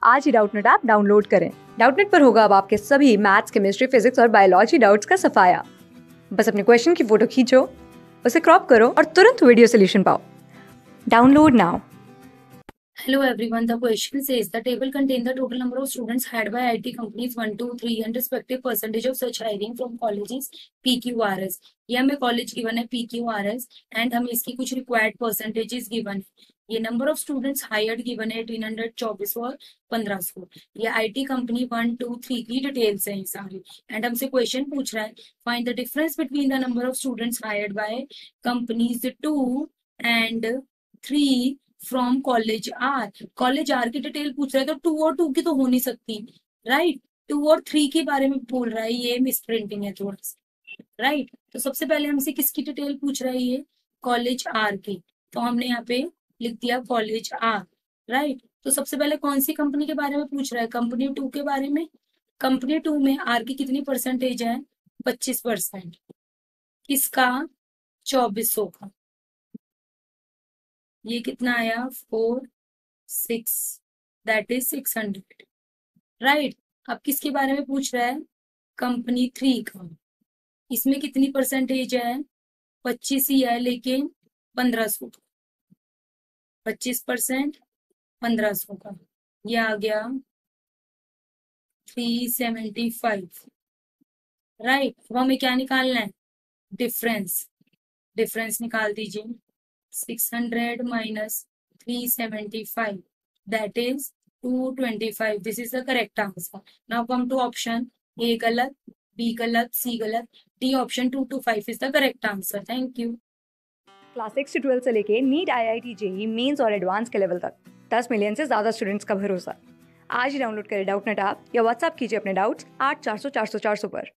आज ही Doubtnut app download करें। डाउटनेट पर होगा अब आपके सभी मैथ्स, केमिस्ट्री, फिजिक्स और बायोलॉजी डाउट्स का सफाया। बस अपने क्वेश्चन की फोटो खींचो, उसे क्रॉप करो और तुरंत वीडियो सोल्यूशन पाओ। Download now. Hello everyone. The question says the table contains the total number of students hired by IT companies 1, 2, 3 and respective percentage of such hiring from colleges PQRS. ये हमें college given है PQRS and हमें इसकी कुछ required percentages given है। ये number of students hired given है 1824 और 1500। ये आईटी कंपनी 1, 2, 3 की डिटेल्स हैं सारी एंड हमसे क्वेश्चन पूछ रहा है find the difference between the number of students hired by companies 2 and 3 from college R की डिटेल पूछ रहा है, तो 2 और 2 की तो हो नहीं सकती, राइट। 2 और 3 के बारे में बोल रहा है, ये मिस प्रिंटिंग है थोड़ा सा, राइट। तो सबसे पहले हमसे किसकी डिटेल पूछ रहा है, ये कॉलेज आर की, तो हमने यहाँ पे लिख दिया कॉलेज आर, राइट। तो सबसे पहले कौन सी कंपनी के बारे में पूछ रहा है, कंपनी 2 के बारे में। कंपनी 2 में आर की कितनी परसेंटेज है, 25%। किसका, 2400 का। ये कितना आया, 4, 6, दैट इज 600, राइट। अब किसके बारे में पूछ रहा है, कंपनी 3 का। इसमें कितनी परसेंटेज है, 25 ही है, लेकिन 1500 का, 25%, 1500 का। ये आ गया 375, राइट। अब हमें क्या निकालना है, डिफरेंस। डिफरेंस निकाल दीजिए, 600 minus 375, that is 225. This is the correct answer. Now come to option A गलत, B गलत, C गलत, D option 2 to 5 is the correct answer. Thank you. Class 6 से 12 से लेके नीट, IIT, जेई मेंस और advance के लेवल तक 10 million से ज्यादा स्टूडेंट्स का भरोसा। आज ही डाउनलोड करें डाउटनेट ऐप या व्हाट्सएप कीजिए अपने डाउट्स 8400 400 400 पर।